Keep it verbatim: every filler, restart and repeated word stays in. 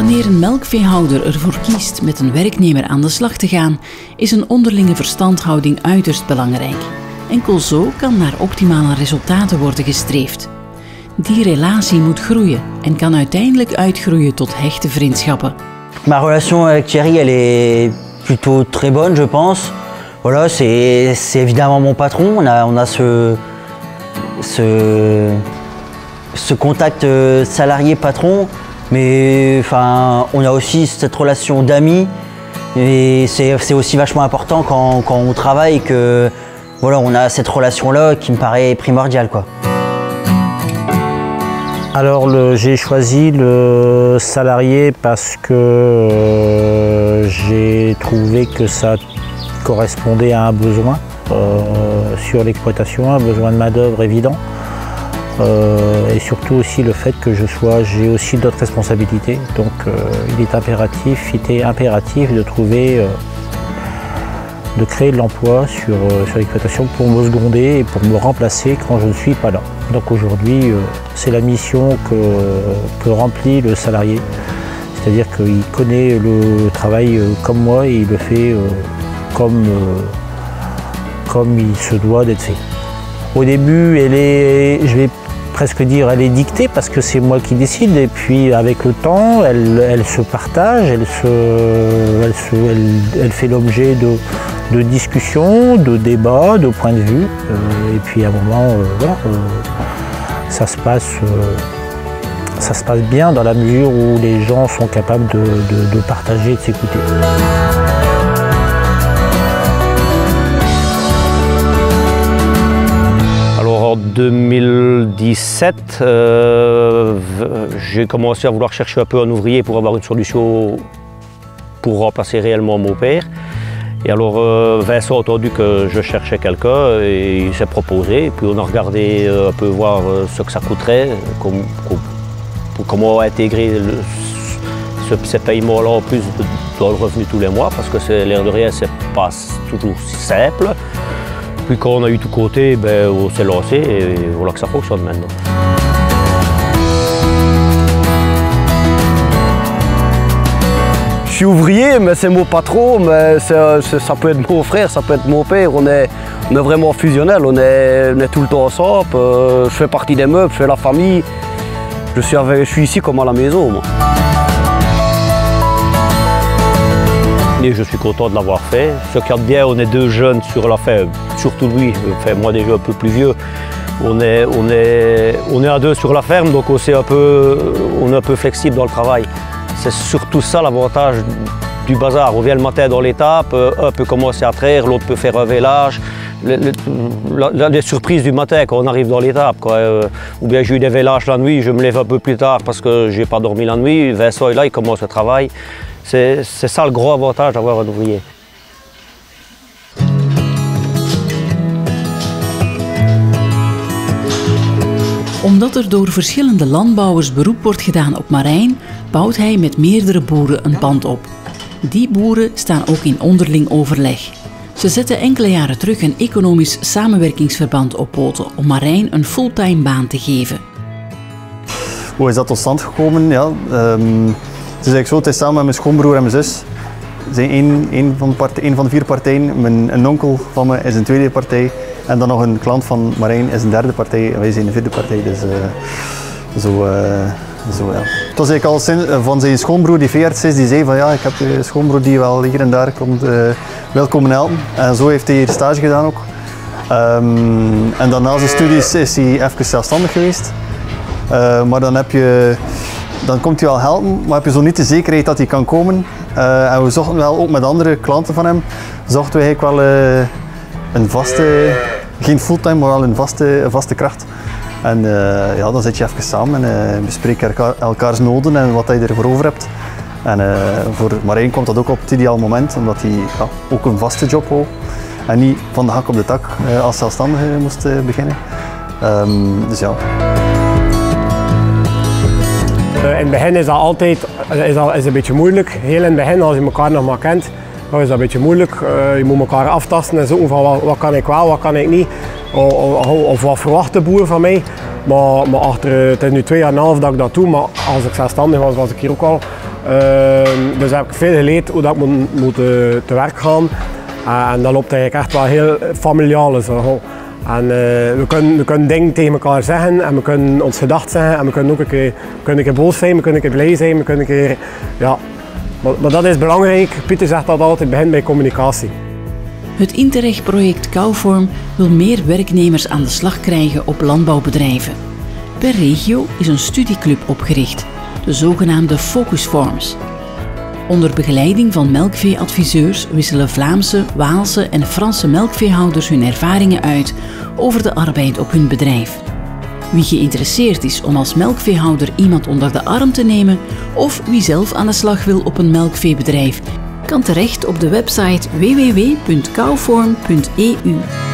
Wanneer een melkveehouder ervoor kiest met een werknemer aan de slag te gaan, is een onderlinge verstandhouding uiterst belangrijk. Enkel zo kan naar optimale resultaten worden gestreefd. Die relatie moet groeien en kan uiteindelijk uitgroeien tot hechte vriendschappen. Ma relation avec Thierry, elle est plutôt très bonne, je pense. Voilà, c'est c'est évidemment mon patron. On a, on a ce, ce, ce contact salarié-patron, mais enfin, on a aussi cette relation d'amis. Et c'est aussi vachement important quand, quand on travaille que voilà, on a cette relation-là qui me paraît primordiale, quoi. Alors j'ai choisi le salarié parce que euh, j'ai trouvé que ça correspondait à un besoin euh, sur l'exploitation, un besoin de main d'œuvre évident. Euh, et surtout aussi le fait que je sois, j'ai aussi d'autres responsabilités. Donc euh, il est impératif, il était impératif de trouver, euh, de créer de l'emploi sur, euh, sur l'exploitation pour me seconder et pour me remplacer quand je ne suis pas là. Donc aujourd'hui, euh, c'est la mission que, que remplit le salarié. C'est-à-dire qu'il connaît le travail euh, comme moi et il le fait euh, comme, euh, comme il se doit d'être fait. Au début, elle est, je vais presque dire, elle est dictée parce que c'est moi qui décide. Et puis avec le temps, elle, elle se partage, elle, se, elle, se, elle, elle fait l'objet de, de discussions, de débats, de points de vue. Euh, et puis à un moment, euh, voilà, euh, ça, se passe, euh, ça se passe bien dans la mesure où les gens sont capables de, de, de partager et de s'écouter. En deux mille dix-sept, euh, j'ai commencé à vouloir chercher un peu un ouvrier pour avoir une solution pour remplacer réellement mon père. Et alors euh, Vincent a entendu que je cherchais quelqu'un et il s'est proposé. Et puis on a regardé un peu voir ce que ça coûterait, comme, comme, comment intégrer le, ce, ces paiements-là en plus dans le revenu tous les mois, parce que l'air de rien, c'est pas toujours si simple. Puis quand on a eu tout côté, ben, on s'est lancé et voilà que ça fonctionne maintenant. Je suis ouvrier, mais c'est mon patron, mais ça peut être mon frère, ça peut être mon père. On est, on est vraiment fusionnel, on est, on est tout le temps ensemble. Euh, je fais partie des meubles, je fais la famille. Je suis, avec, je suis ici comme à la maison, moi. Et je suis content de l'avoir fait. Ce qui est bien, on est deux jeunes sur la fin, surtout lui, enfin, moi déjà un peu plus vieux. On est, on est, on est à deux sur la ferme, donc on est un peu, on est un peu flexible dans le travail. C'est surtout ça l'avantage du bazar. On vient le matin dans l'étape, un peut commencer à traire, l'autre peut faire un vélage. Les, les, la, les surprises du matin quand on arrive dans l'étape. Euh, ou bien j'ai eu des vélages la nuit, je me lève un peu plus tard parce que je n'ai pas dormi la nuit. Vincent est là, il commence le travail. C'est ça le gros avantage d'avoir un ouvrier. Omdat er door verschillende landbouwers beroep wordt gedaan op Marijn, bouwt hij met meerdere boeren een pand op. Die boeren staan ook in onderling overleg. Ze zetten enkele jaren terug een economisch samenwerkingsverband op poten om Marijn een fulltime baan te geven. Hoe is dat tot stand gekomen? Ja, um... Het is eigenlijk zo, het is samen met mijn schoonbroer en mijn zus. Ze zijn één, één, van de partij, één van de vier partijen. Mijn, een onkel van me is een tweede partij. En dan nog een klant van Marijn is een derde partij. En wij zijn de vierde partij. Dus uh, zo, uh, zo ja. Het was eigenlijk al sinds, uh, van zijn schoonbroer die veearts is. Die zei van ja, ik heb een schoonbroer die wel hier en daar komt, uh, wil komen helpen. En zo heeft hij hier stage gedaan ook. Um, en dan na zijn studies is hij even zelfstandig geweest. Uh, maar dan heb je... Dan komt hij wel helpen, maar heb je zo niet de zekerheid dat hij kan komen. Uh, en we zochten wel, ook met andere klanten van hem, zochten we eigenlijk wel uh, een vaste, geen fulltime, maar wel een vaste, een vaste kracht. En uh, ja, dan zit je even samen en uh, bespreek elkaar, elkaars noden en wat je ervoor over hebt. En uh, voor Marijn komt dat ook op het ideaal moment, omdat hij ja, ook een vaste job wou. En niet van de hak op de tak uh, als zelfstandige moest uh, beginnen. Um, dus ja. In het begin is dat altijd is dat, is een beetje moeilijk. Heel in het begin, als je elkaar nog maar kent, dan is dat een beetje moeilijk. Uh, je moet elkaar aftasten en zoeken van wat, wat kan ik wel, wat kan ik niet. Of, of, of wat verwacht de boer van mij. Maar, maar achter, het is nu twee jaar en een half dat ik dat doe, maar als ik zelfstandig was, was ik hier ook al Uh, dus heb ik veel geleerd hoe dat ik moet, moet uh, te werk gaan. Uh, en dat loopt eigenlijk echt wel heel familiaal. Zo. En, uh, we, kunnen, we kunnen dingen tegen elkaar zeggen en we kunnen ons gedacht zeggen en we kunnen ook een keer, we kunnen een keer boos zijn, we kunnen een keer blij zijn, we kunnen een keer, ja. Maar, maar dat is belangrijk. Pieter zegt dat altijd, het begint bij communicatie. Het Interreg-project Kouvorm wil meer werknemers aan de slag krijgen op landbouwbedrijven. Per regio is een studieclub opgericht, de zogenaamde Focus Farms. Onder begeleiding van melkveeadviseurs wisselen Vlaamse, Waalse en Franse melkveehouders hun ervaringen uit over de arbeid op hun bedrijf. Wie geïnteresseerd is om als melkveehouder iemand onder de arm te nemen of wie zelf aan de slag wil op een melkveebedrijf, kan terecht op de website w w w punt kouvorm punt e u.